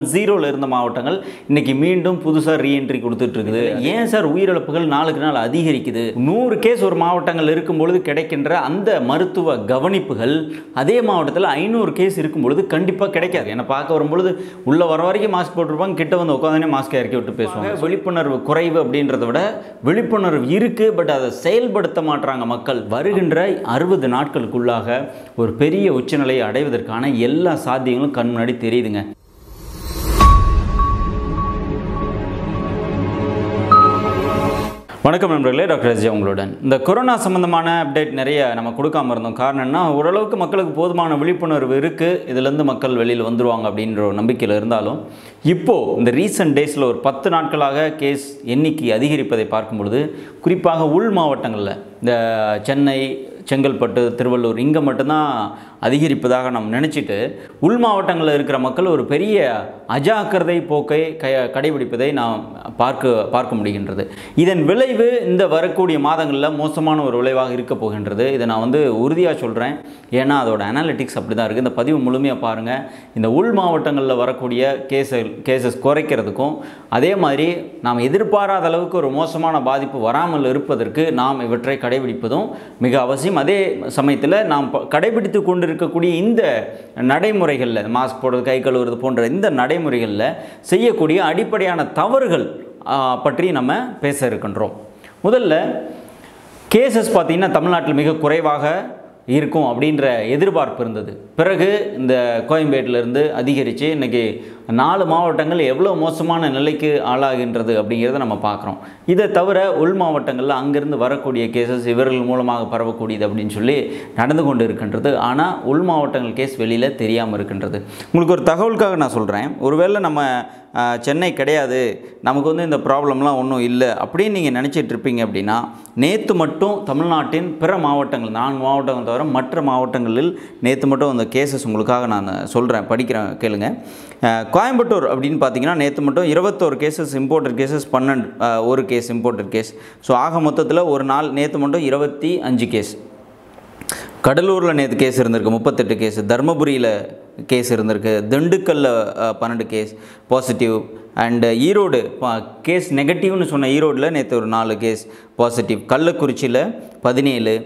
ஜீரோல இருந்த மாவட்டங்கள் இன்னைக்கு மீண்டும் புதுசாக ரீஎன்ட்ரி கொடுத்துட்டு இருக்குது. ஏன் சார் உயிரிழப்புகள் நாளுக்கு நாள் அதிகரிக்குது? 100 கேஸ் ஒரு மாவட்டங்கள் இருக்கும்பொழுது கிடைக்கின்ற அந்த மருத்துவ கவனிப்புகள் அதே மாவட்டத்தில் 500 கேஸ் இருக்கும்பொழுது கண்டிப்பாக கிடைக்காது. என்னை பார்க்க வரும்பொழுது உள்ள வர வரைக்கும் மாஸ்க் போட்டிருப்பாங்க, கிட்ட வந்து உட்காந்தே மாஸ்க் இறக்கி விட்டு பேசுவாங்க. விழிப்புணர்வு குறைவு அப்படின்றத விட விழிப்புணர்வு இருக்கு, பட் அதை செயல்படுத்த மாட்டாங்க மக்கள். வருகின்ற 60 நாட்களுக்குள்ளாக ஒரு பெரிய உச்சநிலையை அடைவதற்கான எல்லா சாத்தியங்களும் கண் முன்னாடி தெரியுதுங்க. வணக்கம் நண்பர்களே, DrSJ உங்களுடன். இந்த கொரோனா சம்பந்தமான அப்டேட் நிறைய நம்ம கொடுக்காம இருந்தோம். காரணம் என்ன, ஓரளவுக்கு மக்களுக்கு போதுமான விழிப்புணர்வு இருக்குது, இதிலேருந்து மக்கள் வெளியில் வந்துடுவாங்க அப்படின்ற ஒரு நம்பிக்கையில் இருந்தாலும் இப்போது இந்த ரீசெண்ட் டேஸில் ஒரு 10 நாட்களாக கேஸ் எண்ணிக்கை அதிகரிப்பதை பார்க்கும் பொழுது குறிப்பாக உள் மாவட்டங்களில் இந்த சென்னை, செங்கல்பட்டு, திருவள்ளூர் இங்கே மட்டும்தான் அதிகரிப்பதாக நம்ம நினச்சிட்டு உள் மாவட்டங்களில் இருக்கிற மக்கள் ஒரு பெரிய அஜாக்கிரதை போக்கை கடைபிடிப்பதை நாம் பார்க்க முடிகின்றது. இதன் விளைவு இந்த வரக்கூடிய மாதங்களில் மோசமான ஒரு விளைவாக இருக்க போகின்றது. இதை நான் உறுதியாக சொல்கிறேன். ஏன்னா அதோட அனாலிட்டிக்ஸ் அப்படி தான் இருக்குது. இந்த பதிவு முழுமையாக பாருங்கள். இந்த உள் மாவட்டங்களில் வரக்கூடிய கேசஸ் குறைக்கிறதுக்கும் அதே மாதிரி நாம் எதிர்பாராத அளவுக்கு ஒரு மோசமான பாதிப்பு வராமல் இருப்பதற்கு நாம் இவற்றை கடைபிடிப்பதும் மிக அவசியம். அதே சமயத்தில் நாம் கடைபிடித்து கொண்டிருக்கக்கூடிய இந்த நடைமுறைகளில் மாஸ்க் போடுறது, கை கழுவுறது போன்ற இந்த நடைமுறைகளில் செய்யக்கூடிய அடிப்படையான தவறுகள் பற்றி நம்ம பேச இருக்கின்றோம். முதல்ல கேசஸ் பார்த்திங்கன்னா தமிழ்நாட்டில் மிக குறைவாக இருக்கும் அப்படின்ற எதிர்பார்ப்பு இருந்தது. பிறகு இந்த கோயம்பேட்டிலேருந்து அதிகரித்து இன்றைக்கி 4 மாவட்டங்கள் எவ்வளோ மோசமான நிலைக்கு ஆளாகின்றது அப்படிங்கிறத நம்ம பார்க்குறோம். இதை தவிர உள் மாவட்டங்களில் அங்கேருந்து வரக்கூடிய கேசஸ் இவர்கள் மூலமாக பரவக்கூடியது அப்படின்னு சொல்லி நடந்து கொண்டு இருக்கின்றது. ஆனால் உள் மாவட்டங்கள் கேஸ் வெளியில் தெரியாமல் இருக்கின்றது. உங்களுக்கு ஒரு தகவலுக்காக நான் சொல்கிறேன். ஒருவேளை நம்ம சென்னை கிடையாது, நமக்கு இந்த ப்ராப்ளம்லாம் ஒன்றும் இல்லை அப்படின்னு நீங்கள் நினச்சிட்டு இருப்பீங்க அப்படின்னா, நேற்று மட்டும் தமிழ்நாட்டின் பிற மாவட்டங்கள் 4 மாவட்டங்கள் தவிர மற்ற மாவட்டங்களில் நேற்று மட்டும் அந்த கேசஸ் உங்களுக்காக நான் சொல்கிறேன், படிக்கிறேன், கேளுங்க. கோயம்புத்தூர் அப்படின்னு பார்த்தீங்கன்னா நேற்று மட்டும் 21 cases imported cases, 12 case imported case. So ஆக மொத்தத்தில் ஒரு நாள் நேற்று மட்டும் 25 கேஸ். கடலூரில் நேற்று கேஸ் இருந்திருக்கு 38 கேஸ், தர்மபுரியில் கேஸ் இருந்திருக்கு, திண்டுக்கல்லில் 12 case positive, and Erode case நெகட்டிவ்னு சொன்ன ஈரோடில் நேற்று ஒரு 4 கேஸ் பாசிட்டிவ், கள்ளக்குறிச்சியில் 17,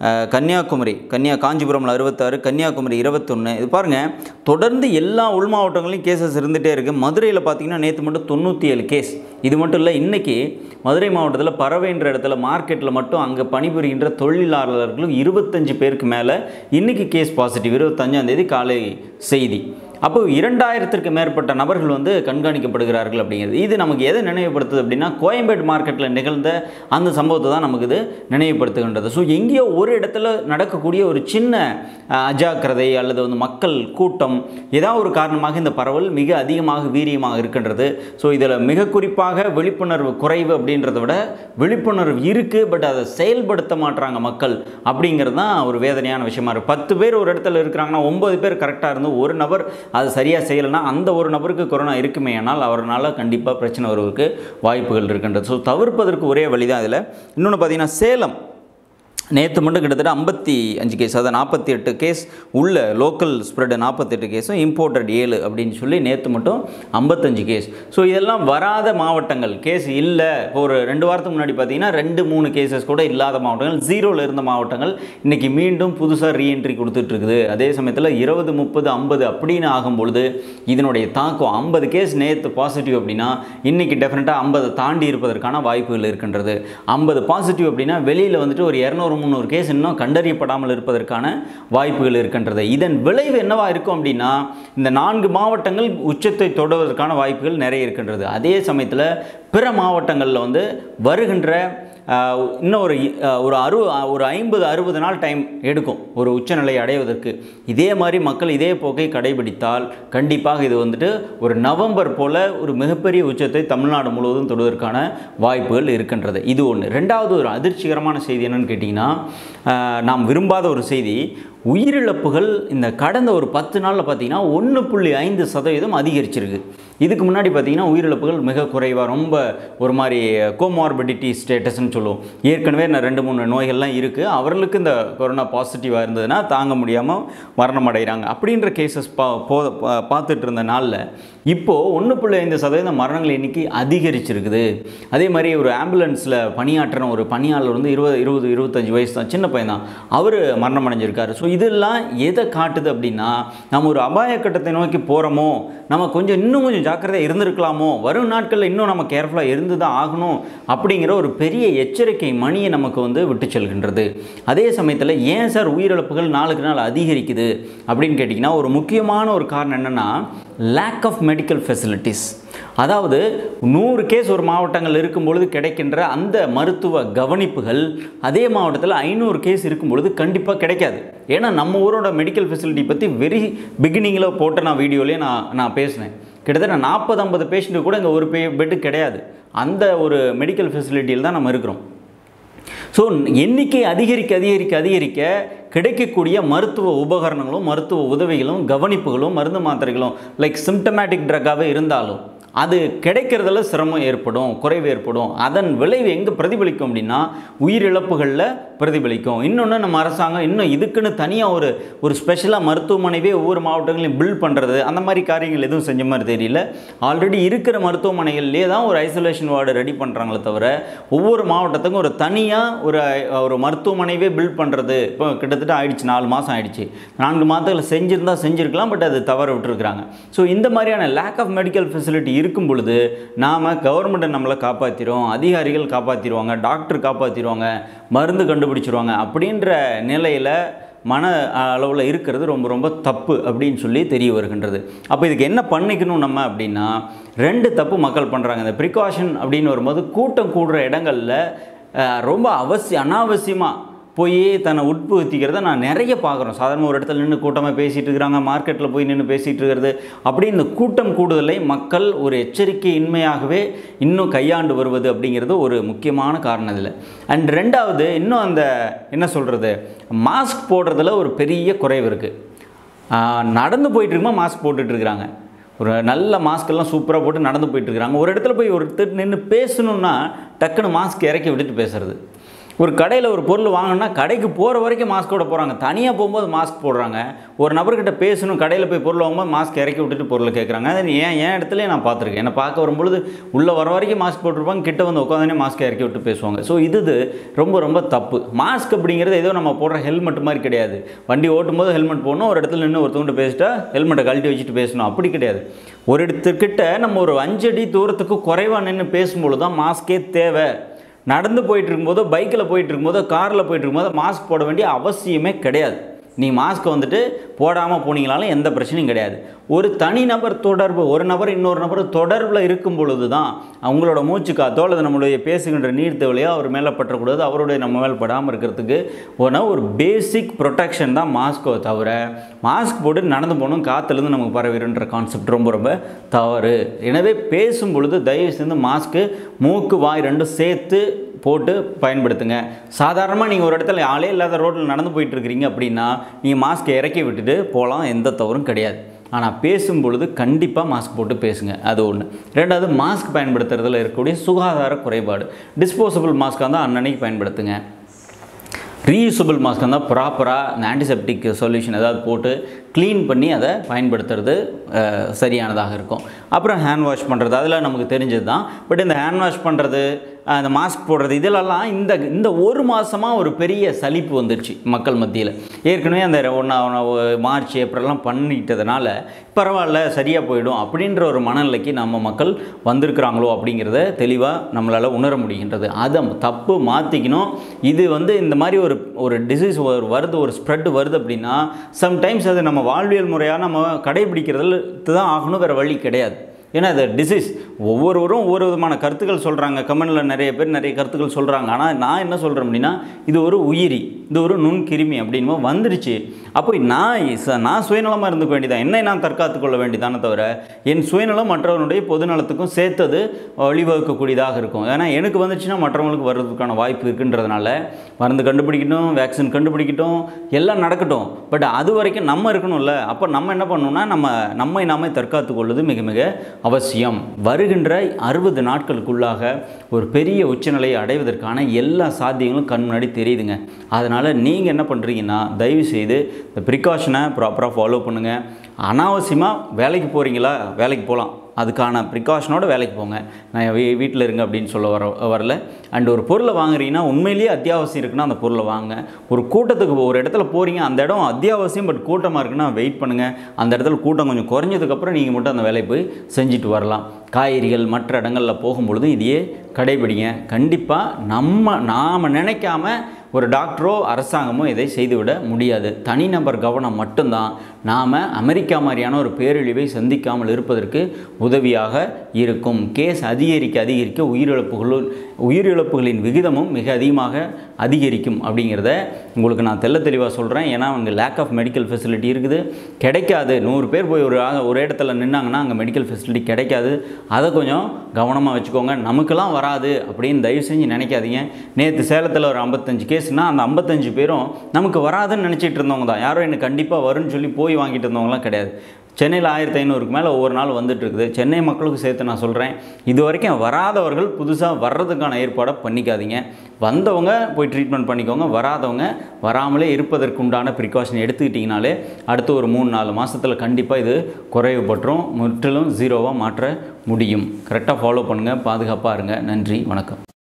காஞ்சிபுரமில் 66, கன்னியாகுமரி 21. இது பாருங்கள், தொடர்ந்து எல்லா உள் மாவட்டங்களையும் கேசஸ் இருந்துகிட்டே இருக்குது. மதுரையில் பார்த்திங்கன்னா நேற்று மட்டும் 97 கேஸ். இது மட்டும் இல்லை, இன்றைக்கி மதுரை மாவட்டத்தில் பறவைன்ற இடத்துல மார்க்கெட்டில் மட்டும் அங்கே பணிபுரிகின்ற தொழிலாளர்களும் 25 பேருக்கு மேலே இன்றைக்கி கேஸ் பாசிட்டிவ். 25ஆம் தேதி காலை செய்தி. அப்போ 2000த்திற்கு மேற்பட்ட நபர்கள் கண்காணிக்கப்படுகிறார்கள் அப்படிங்கிறது. இது நமக்கு எதை நினைவுபடுத்துது அப்படின்னா, கோயம்பேடு மார்க்கெட்டில் நிகழ்ந்த அந்த சம்பவத்தை தான் நமக்கு இது நினைவுபடுத்துகின்றது. ஸோ எங்கேயோ ஒரு இடத்துல நடக்கக்கூடிய ஒரு சின்ன அஜாக்கிரதை அல்லது மக்கள் கூட்டம் ஏதாவது ஒரு காரணமாக இந்த பரவல் மிக அதிகமாக வீரியமாக இருக்கின்றது. ஸோ இதில் மிக குறிப்பாக விழிப்புணர்வு குறைவு அப்படின்றத விட விழிப்புணர்வு இருக்குது, பட் அதை செயல்படுத்த மாட்டுறாங்க மக்கள் அப்படிங்கிறது தான் ஒரு வேதனையான விஷயமா இருக்குது. 10 பேர் ஒரு இடத்துல இருக்கிறாங்கன்னா 9 பேர் கரெக்டாக இருந்து ஒரு நபர் அது சரியாக செய்யலைன்னா அந்த ஒரு நபருக்கு கொரோனா இருக்குமே, ஆனால் அவரால் கண்டிப்பாக பிரச்சனை வருவதற்கு வாய்ப்புகள் இருக்கின்றது. ஸோ தவிர்ப்பதற்கு ஒரே வழி தான் இதில். இன்னொன்று பார்த்திங்கன்னா, சேலம் நேற்று மட்டும் கிட்டத்தட்ட 55 கேஸ், அதாவது 48 கேஸ் உள்ள லோக்கல் ஸ்ப்ரெட்டு 48 கேஸும் இம்போர்ட்டட் 7 அப்படின்னு சொல்லி நேற்று மட்டும் 55 கேஸ். ஸோ இதெல்லாம் வராத மாவட்டங்கள், கேஸ் இல்லை. இப்போ ஒரு 2 வாரத்துக்கு முன்னாடி பார்த்தீங்கன்னா 2-3 கேசஸ் கூட இல்லாத மாவட்டங்கள், ஜீரோவில் இருந்த மாவட்டங்கள் இன்றைக்கி மீண்டும் புதுசாக ரீஎன்ட்ரி கொடுத்துட்ருக்குது. அதே சமயத்தில் 20, 30, 50 அப்படின்னு ஆகும்பொழுது இதனுடைய தாக்கம் 50 கேஸ் நேற்று பாசிட்டிவ் அப்படின்னா இன்றைக்கி டெஃபினட்டாக 50 தாண்டி இருப்பதற்கான வாய்ப்புகள் இருக்கின்றது. 50 பாசிட்டிவ் அப்படின்னா வெளியில் ஒரு 200-300 கேஸ் இன்னும் கண்டறியப்படாமல் இருப்பதற்கான வாய்ப்புகள் இருக்கின்றது. இதன் விளைவு என்னவா இருக்கும் அப்படின்னா, இந்த 4 மாவட்டங்கள் உச்சத்தை தொடுவதற்கான வாய்ப்புகள் நிறைய இருக்கின்றது. அதே சமயத்தில் பிற மாவட்டங்களில் வருகின்ற இன்னும் ஒரு 50-60 நாள் டைம் எடுக்கும் ஒரு உச்சநிலை அடைவதற்கு. இதே மாதிரி மக்கள் இதே போக்கை கடைபிடித்தால் கண்டிப்பாக இது ஒரு நவம்பர் போல் ஒரு மிகப்பெரிய உச்சத்தை தமிழ்நாடு முழுவதும் தொடுவதற்கான வாய்ப்புகள் இருக்கின்றது. இது ஒன்று. ரெண்டாவது ஒரு அதிர்ச்சிகரமான செய்தி என்னன்னு கேட்டிங்கன்னா, நாம் விரும்பாத ஒரு செய்தி. உயிரிழப்புகள் இந்த கடந்த ஒரு 10 நாளில் பார்த்திங்கன்னா 1.5% அதிகரிச்சிருக்கு. இதுக்கு முன்னாடி பார்த்திங்கன்னா உயிரிழப்புகள் மிக குறைவாக ரொம்ப ஒரு மாதிரி கோமார்பிடிட்டி ஸ்டேட்டஸ்ன்னு சொல்லுவோம். ஏற்கனவே 2-3 நோய்கள்லாம் இருக்குது, அவர்களுக்கு இந்த கொரோனா பாசிட்டிவாக இருந்ததுன்னா தாங்க முடியாமல் மரணம் அடைகிறாங்க அப்படின்ற கேசஸ் பார்த்துட்டு இருந்த நாளில் இப்போது 1.5% மரணங்கள் எண்ணிக்கை அதிகரிச்சிருக்குது. அதே மாதிரி ஒரு ஆம்புலன்ஸில் பணியாற்றின ஒரு பணியாளர் வந்து 20-25 வயசு தான், சின்ன பையன் தான், அவர் மரணம் அடைஞ்சிருக்காரு. ஸோ இதெல்லாம் எதை காட்டுது அப்படின்னா, நம்ம ஒரு அபாய கட்டத்தை நோக்கி போகிறோமோ, நம்ம இன்னும் கொஞ்சம் ஜாக்கிரதையாக இருந்திருக்கலாமோ, வரும் நாட்களில் இன்னும் நம்ம கேர்ஃபுல்லாக இருந்து தான் ஆகணும் அப்படிங்கிற ஒரு பெரிய எச்சரிக்கை மணியை நமக்கு வந்து விட்டு செல்கின்றது. அதே சமயத்தில் ஏன் சார் உயிரிழப்புகள் நாளுக்கு நாள் அதிகரிக்குது அப்படின்னு கேட்டிங்கன்னா, ஒரு முக்கியமான ஒரு காரணம் என்னென்னா லேக் ஆஃப் மெடிக்கல் ஃபெசிலிட்டிஸ். அதாவது 100 கேஸ் ஒரு மாவட்டங்கள் இருக்கும் பொழுது கிடைக்கின்ற அந்த மருத்துவ கவனிப்புகள் அதே மாவட்டத்தில் 500 கேஸ் இருக்கும் பொழுது கண்டிப்பாக கிடைக்காது. ஏன்னா நம்ம ஊரோட மெடிக்கல் ஃபெசிலிட்டி பற்றி வெரி பிகினிங்கில் போட்ட நான் வீடியோலேயே நான் பேசினேன். கிட்டத்தட்ட 40-50 பேஷண்ட்டு கூட இங்கே ஒரு பெட்டு கிடையாது. அந்த ஒரு மெடிக்கல் ஃபெசிலிட்டியில் தான் நம்ம இருக்கிறோம். ஸோ எண்ணிக்கை அதிகரிக்க கிடைக்கக்கூடிய மருத்துவ உபகரணங்களும் மருத்துவ உதவிகளும் கவனிப்புகளும் மருந்து மாத்திரைகளும் லைக் சிம்டமேட்டிக் ட்ரக்காகவே இருந்தாலும் அது கிடைக்கிறதுல சிரமம் ஏற்படும், குறைவு ஏற்படும். அதன் விளைவு எங்கே பிரதிபலிக்கும் அப்படின்னா உயிரிழப்புகளில் பிரதிபலிக்கும். இன்னொன்று நம்ம அரசாங்கம் இன்னும் இதுக்குன்னு தனியாக ஒரு ஸ்பெஷலாக மருத்துவமனைவே ஒவ்வொரு மாவட்டங்களையும் பில்ட் பண்ணுறது அந்த மாதிரி காரியங்கள் எதுவும் செஞ்ச மாதிரி தெரியல. ஆல்ரெடி இருக்கிற மருத்துவமனைகள்லேயே தான் ஒரு ஐசோலேஷன் வார்டு ரெடி பண்ணுறாங்களே தவிர ஒவ்வொரு மாவட்டத்துக்கும் ஒரு தனியாக ஒரு மருத்துவமனைவே பில்ட் பண்ணுறது இப்போ கிட்டத்தட்ட ஆயிடுச்சு, 4 மாதம் ஆயிடுச்சு. 4 மாதத்தில் செஞ்சுருக்கலாம், பட் அது தவற விட்டுருக்குறாங்க. ஸோ இந்த மாதிரியான லேக் ஆஃப் மெடிக்கல் ஃபெசிலிட்டி இருக்கும் பொழுது நாம் கவர்மெண்ட்டை நம்மளை காப்பாற்றிடும், அதிகாரிகள் காப்பாற்றிடுவாங்க, டாக்டர் காப்பாற்றிடுவாங்க, மருந்து கண்டுபிடிச்சிருவாங்க அப்படின்ற நிலையில் மன அளவில் இருக்கிறது ரொம்ப ரொம்ப தப்பு அப்படின்னு சொல்லி தெரிய வருகின்றது. அப்போ இதுக்கு என்ன பண்ணிக்கணும் நம்ம அப்படின்னா, 2 தப்பு மக்கள் பண்ணுறாங்க. இந்த ப்ரிகாஷன் அப்படின்னு வரும்போது கூட்டம் கூடுற இடங்களில் ரொம்ப அனாவசியமாக போய் தன்னை உட்புகுத்திக்கிறத நான் நிறைய பார்க்குறோம். சாதாரண ஒரு இடத்துல நின்று கூட்டமாக பேசிகிட்டு இருக்கிறாங்க, மார்க்கெட்டில் போய் நின்று பேசிகிட்டு இருக்கிறது, அப்படி இந்த கூட்டம் கூடுதலை மக்கள் ஒரு எச்சரிக்கை இன்மையாகவே இன்னும் கையாண்டு வருவது அப்படிங்கிறது ஒரு முக்கியமான காரணம் இதில். அண்ட் 2வது இன்னும் அந்த என்ன சொல்கிறது, மாஸ்க் போடுறதுல ஒரு பெரிய குறைவு இருக்குது. நடந்து போயிட்டுருக்குமா மாஸ்க் போட்டுட்ருக்குறாங்க, ஒரு நல்ல மாஸ்க்கெல்லாம் சூப்பராக போட்டு நடந்து போயிட்டுருக்குறாங்க. ஒரு இடத்துல போய் ஒருத்தர் நின்று பேசணுன்னா டக்குன்னு மாஸ்க் இறக்கி விட்டுட்டு பேசுகிறது. ஒரு கடையில் ஒரு பொருள் வாங்கினா கடைக்கு போகிற வரைக்கும் மாஸ்க்கோட போகிறாங்க, தனியாக போகும்போது மாஸ்க் போடுறாங்க. ஒரு நபர்கிட்ட பேசணும், கடையில் போய் பொருள் வாங்கும்போது மாஸ்க் இறக்கி விட்டுட்டு பொருளை கேட்குறாங்க. அது என் இடத்துல நான் பார்த்துருக்கேன். என்னை பார்க்க வரும்பொழுது உள்ளே வர வரைக்கும் மாஸ்க் போட்டுருப்பாங்க, கிட்ட வந்து உட்காந்தோடனே மாஸ்க்கை இறக்கி விட்டு பேசுவாங்க. ஸோ இது ரொம்ப ரொம்ப தப்பு. மாஸ்க் அப்படிங்கிறது ஏதோ நம்ம போடுற ஹெல்மெட் மாதிரி கிடையாது. வண்டி ஓட்டும் போது ஹெல்மெட் போடணும், ஒரு இடத்துல நின்று ஒருத்தவங்கிட்ட பேசிட்டா ஹெல்மெட்டை கழட்டி வச்சுட்டு பேசணும், அப்படி கிடையாது. ஒரு இடத்துக்கிட்ட நம்ம ஒரு 5 அடி தூரத்துக்கு குறைவாக நின்று பேசும்பொழுது தான் மாஸ்க்கே தேவை. நடந்து போயிட்டு இருக்கும்போதோ, பைக்கில் போயிட்டு இருக்கும்போதோ, காரில் போயிட்டு இருக்கும்போதோ மாஸ்க் போட வேண்டிய அவசியமே கிடையாது. நீ மாஸ்க் வந்துட்டு போடாமல் போனீங்களாலும் எந்த பிரச்சனையும் கிடையாது. ஒரு தனிநபர் தொடர்பு, ஒரு நபர் இன்னொரு நபர் தொடர்பில் இருக்கும் பொழுது தான் அவங்களோட மூச்சு காத்தோ அல்லது நம்மளுடைய பேசுகின்ற நீர் தேவையோ அவர் மேலே பற்றக்கூடாது, அவருடைய நம்ம மேலே படாமல் இருக்கிறதுக்கு ஒரு பேசிக் ப்ரொடெக்ஷன் தான் மாஸ்க்கோ தவிர மாஸ்க் போட்டு நடந்து போகணும் காற்றுலேருந்து நமக்கு பரவிடுன்ற கான்செப்ட் ரொம்ப ரொம்ப தவறு. எனவே பேசும் பொழுது தயவு செஞ்சு மாஸ்க்கு மூக்கு வாய் 2 சேர்த்து போட்டு பயன்படுத்துங்க. சாதாரணமாக நீங்கள் ஒரு இடத்துல ஆளே இல்லாத ரோட்டில் நடந்து போயிட்டுருக்கிறீங்க அப்படின்னா நீங்கள் மாஸ்க்கை இறக்கி விட்டுட்டு போகலாம், எந்த தவறும் கிடையாது. ஆனால் பேசும் பொழுது கண்டிப்பாக மாஸ்க் போட்டு பேசுங்க, அது ஒன்று. 2வது மாஸ்க் பயன்படுத்துறதுல இருக்கக்கூடிய சுகாதார குறைபாடு. டிஸ்போசபிள் மாஸ்க்காக தான் அன்னன்னைக்கு பயன்படுத்துங்க. ரீயூசபிள் மாஸ்க் இருந்தால் ப்ராப்பராக இந்த ஆன்டிசெப்டிக் சொல்யூஷன் ஏதாவது போட்டு க்ளீன் பண்ணி அதை பயன்படுத்துறது சரியானதாக இருக்கும். அப்புறம் ஹேண்ட் வாஷ் பண்ணுறது அதெல்லாம் நமக்கு தெரிஞ்சது தான். பட் இந்த ஹேண்ட் வாஷ் பண்ணுறது, அந்த மாஸ்க் போடுறது இதிலெல்லாம் இந்த ஒரு மாதமாக ஒரு பெரிய சலிப்பு வந்துடுச்சு மக்கள் மத்தியில். ஏற்கனவே அந்த மார்ச் ஏப்ரல்லாம் பண்ணிட்டதுனால பரவாயில்ல சரியாக போயிடும் அப்படின்ற ஒரு மனநிலைக்கு நம்ம மக்கள் வந்திருக்கிறாங்களோ அப்படிங்கிறத தெளிவாக நம்மளால் உணர முடிகின்றது. அதை தப்பு மாற்றிக்கணும். இது இந்த மாதிரி ஒரு டிசீஸ் வருது, ஒரு ஸ்ப்ரெட் வருது அப்படின்னா சம்டைம்ஸ் அது நம்ம வாழ்வியல் முறையாக நம்ம கடைபிடிக்கிறதுல தான் ஆகணும், வேறு வழி கிடையாது. ஏன்னா அது டிசீஸ். ஒவ்வொருவரும் ஒவ்வொரு விதமான கருத்துக்கள் சொல்கிறாங்க, கமெண்டில் நிறைய பேர் நிறைய கருத்துக்கள் சொல்கிறாங்க. ஆனால் நான் என்ன சொல்கிறேன் அப்படின்னா, இது ஒரு உயிரி, இது ஒரு நுண்கிருமி அப்படின்னு வந்துருச்சு. அப்போ நான் சுயநலமாக இருந்துக்க வேண்டியதான், என்னை நான் தற்காத்து கொள்ள வேண்டியதானே தவிர என் சுயநலம் மற்றவனுடைய பொதுநலத்துக்கும் சேர்த்தது வழிவகுக்கக்கூடியதாக இருக்கும். ஏன்னா எனக்கு வந்துச்சுன்னா மற்றவங்களுக்கு வர்றதுக்கான வாய்ப்பு இருக்குன்றதுனால மருந்து கண்டுபிடிக்கட்டும், வேக்சின் கண்டுபிடிக்கட்டும், எல்லாம் நடக்கட்டும். பட் அது வரைக்கும் நம்ம இருக்கணும்ல. அப்போ நம்ம என்ன பண்ணணும்னா நம்மை நாமே தற்காத்து கொள்வது மிக மிக அவசியம். வருகின்ற 60 நாட்களுக்குள்ளாக ஒரு பெரிய உச்சநிலையை அடைவதற்கான எல்லா சாத்தியங்களும் கண் முன்னாடி தெரியுதுங்க. அதனால் நீங்கள் என்ன பண்ணுறீங்கன்னா, தயவுசெய்து இந்த ப்ரிகாஷனை ப்ராப்பராக ஃபாலோ பண்ணுங்கள். அனாவசியமாக வேலைக்கு போகிறீங்களா, வேலைக்கு போகலாம், அதுக்கான ப்ரிகாஷனோட வேலைக்கு போங்க. நான் வீட்டில் இருங்க அப்படின்னு சொல்ல வரல. அண்ட் ஒரு பொருளை வாங்குறீங்கன்னா உண்மையிலேயே அத்தியாவசியம் இருக்குன்னா அந்த பொருளை வாங்க. ஒரு கூட்டத்துக்கு ஒரு இடத்துல போகிறீங்க, அந்த இடம் அத்தியாவசியம் பட் கூட்டமாக இருக்குன்னா வெயிட் பண்ணுங்கள். அந்த இடத்துல கூட்டம் கொஞ்சம் குறைஞ்சதுக்கப்புறம் நீங்கள் மட்டும் அந்த வேலையை போய் செஞ்சுட்டு வரலாம். காய்கறிகள் மற்ற இடங்களில் போகும்பொழுதும் இதையே கடைபிடிங்க. கண்டிப்பாக நாம் நினைக்காம ஒரு டாக்டரோ அரசாங்கமோ இதை செய்துவிட முடியாது. தனிநபர் கவனம் மட்டும்தான் நாம் அமெரிக்கா மாதிரியான ஒரு பேரழிவை சந்திக்காமல் இருப்பதற்கு உதவியாக இருக்கும். கேஸ் அதிகரிக்க உயிரிழப்புகளின் விகிதமும் மிக அதிகமாக அதிகரிக்கும் அப்படிங்கிறத உங்களுக்கு நான் தெளிவாக சொல்கிறேன். ஏன்னா அங்கே லேக் ஆஃப் மெடிக்கல் ஃபெசிலிட்டி இருக்குது, கிடைக்காது. 100 பேர் போய் ஒரு இடத்துல நின்னாங்கன்னா அங்கே மெடிக்கல் ஃபெசிலிட்டி கிடைக்காது. அதை கொஞ்சம் கவனமாக வச்சுக்கோங்க. நமக்கெல்லாம் வராது அப்படின்னு தயவு செஞ்சு நினைக்காதீங்க. நேற்று சேலத்தில் ஒரு 55 கேஸ்னால் அந்த 55 பேரும் நமக்கு வராதுன்னு நினச்சிட்டு இருந்தவங்க தான். யாரும் எனக்கு கண்டிப்பாக வரும்னு சொல்லி போய் வாங்கிட்டு இருந்தவங்களாம் கிடையாது. சென்னையில் 1500க்கு மேலே ஒவ்வொரு நாள் வந்துட்டுருக்குது. சென்னை மக்களுக்கு சேர்த்து நான் சொல்கிறேன், இது வரைக்கும் வராதவர்கள் புதுசாக வர்றதுக்கான ஏற்பாடை பண்ணிக்காதீங்க. வந்தவங்க போய் ட்ரீட்மெண்ட் பண்ணிக்கோங்க. வராதவங்க வராமலே இருப்பதற்குண்டான ப்ரிகாஷன் எடுத்துக்கிட்டிங்கனாலே அடுத்து ஒரு 3-4 மாதத்தில் கண்டிப்பாக இது குறைவுபற்றும், முற்றிலும் 0வாக மாற்ற முடியும். கரெக்டாக ஃபாலோ பண்ணுங்கள், பாதுகாப்பாக இருங்க. நன்றி, வணக்கம்.